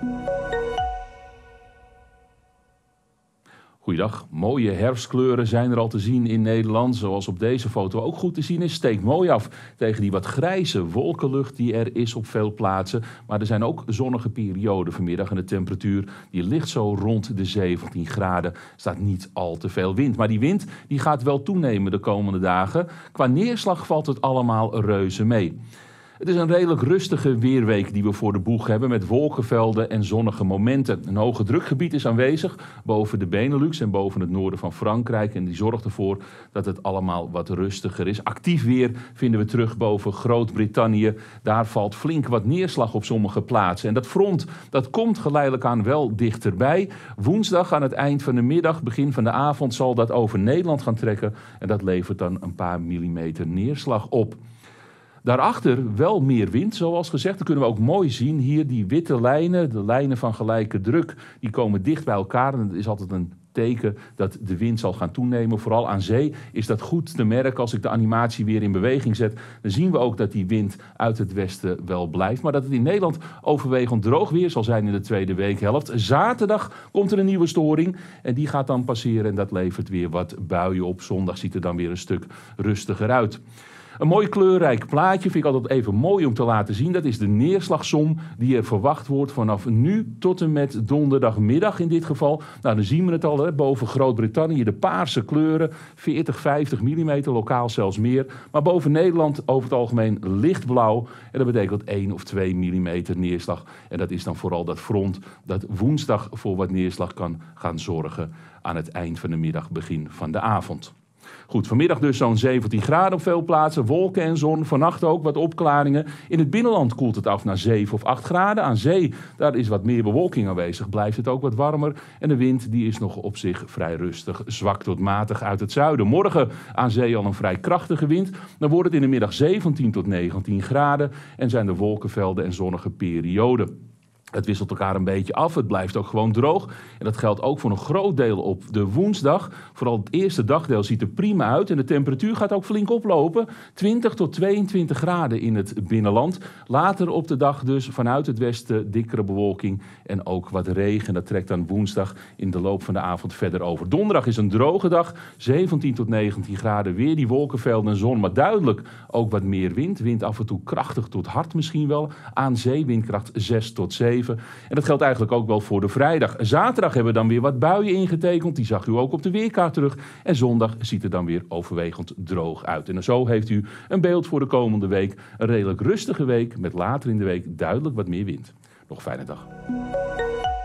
Goeiedag. Mooie herfstkleuren zijn er al te zien in Nederland. Zoals op deze foto ook goed te zien is. Steekt mooi af tegen die wat grijze wolkenlucht die er is op veel plaatsen. Maar er zijn ook zonnige perioden vanmiddag. En de temperatuur die ligt zo rond de 17 graden. Staat niet al te veel wind. Maar die wind die gaat wel toenemen de komende dagen. Qua neerslag valt het allemaal reuze mee. Het is een redelijk rustige weerweek die we voor de boeg hebben met wolkenvelden en zonnige momenten. Een hoge drukgebied is aanwezig boven de Benelux en boven het noorden van Frankrijk. En die zorgt ervoor dat het allemaal wat rustiger is. Actief weer vinden we terug boven Groot-Brittannië. Daar valt flink wat neerslag op sommige plaatsen. En dat front dat komt geleidelijk aan wel dichterbij. Woensdag aan het eind van de middag, begin van de avond zal dat over Nederland gaan trekken. En dat levert dan een paar millimeter neerslag op. Daarachter wel meer wind, zoals gezegd. Dat kunnen we ook mooi zien. Hier die witte lijnen, de lijnen van gelijke druk, die komen dicht bij elkaar. En dat is altijd een teken dat de wind zal gaan toenemen. Vooral aan zee is dat goed te merken. Als ik de animatie weer in beweging zet, dan zien we ook dat die wind uit het westen wel blijft. Maar dat het in Nederland overwegend droog weer zal zijn in de tweede weekhelft. Zaterdag komt er een nieuwe storing en die gaat dan passeren en dat levert weer wat buien op. Zondag ziet er dan weer een stuk rustiger uit. Een mooi kleurrijk plaatje vind ik altijd even mooi om te laten zien. Dat is de neerslagsom die er verwacht wordt vanaf nu tot en met donderdagmiddag in dit geval. Nou, dan zien we het al, hè, boven Groot-Brittannië de paarse kleuren. 40, 50 mm, lokaal zelfs meer. Maar boven Nederland over het algemeen lichtblauw. En dat betekent 1 of 2 mm neerslag. En dat is dan vooral dat front dat woensdag voor wat neerslag kan gaan zorgen aan het eind van de middag, begin van de avond. Goed, vanmiddag dus zo'n 17 graden op veel plaatsen, wolken en zon. Vannacht ook wat opklaringen. In het binnenland koelt het af naar 7 of 8 graden. Aan zee, daar is wat meer bewolking aanwezig, blijft het ook wat warmer. En de wind die is nog op zich vrij rustig, zwak tot matig uit het zuiden. Morgen aan zee al een vrij krachtige wind. Dan wordt het in de middag 17 tot 19 graden en zijn er wolkenvelden en zonnige perioden. Het wisselt elkaar een beetje af, het blijft ook gewoon droog. En dat geldt ook voor een groot deel op de woensdag. Vooral het eerste dagdeel ziet er prima uit en de temperatuur gaat ook flink oplopen. 20 tot 22 graden in het binnenland. Later op de dag dus vanuit het westen dikkere bewolking en ook wat regen. Dat trekt dan woensdag in de loop van de avond verder over. Donderdag is een droge dag, 17 tot 19 graden. Weer die wolkenvelden en zon, maar duidelijk ook wat meer wind. Wind af en toe krachtig tot hard misschien wel. Aan zee windkracht 6 tot 7. En dat geldt eigenlijk ook wel voor de vrijdag. Zaterdag hebben we dan weer wat buien ingetekend. Die zag u ook op de weerkaart terug. En zondag ziet er dan weer overwegend droog uit. En zo heeft u een beeld voor de komende week. Een redelijk rustige week met later in de week duidelijk wat meer wind. Nog een fijne dag.